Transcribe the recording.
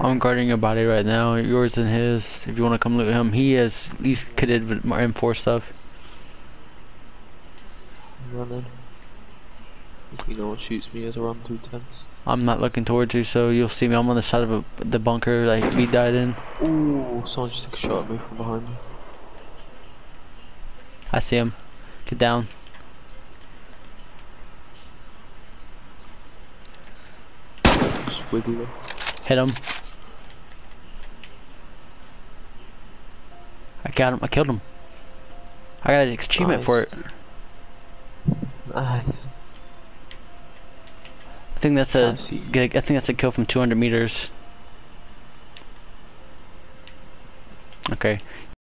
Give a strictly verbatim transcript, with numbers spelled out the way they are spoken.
I'm guarding your body right now, yours and his. If you want to come loot him, he is at least kitted with more M four stuff. I'm running. If you know what shoots me as I run through tents. I'm not looking towards you, so you'll see me. I'm on the side of a, the bunker like we died in. Ooh, someone just took a shot at me from behind me. I see him. Get down. Just wiggle it. Hit him. I got him. I killed him. I got an achievement Nice. for it. Nice. I think that's a. I see. I think that's a kill from two hundred meters. Okay.